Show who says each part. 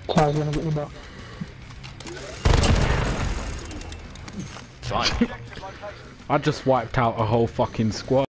Speaker 1: Ty's gonna get you back.
Speaker 2: Fine.
Speaker 3: I just wiped out a whole fucking squad.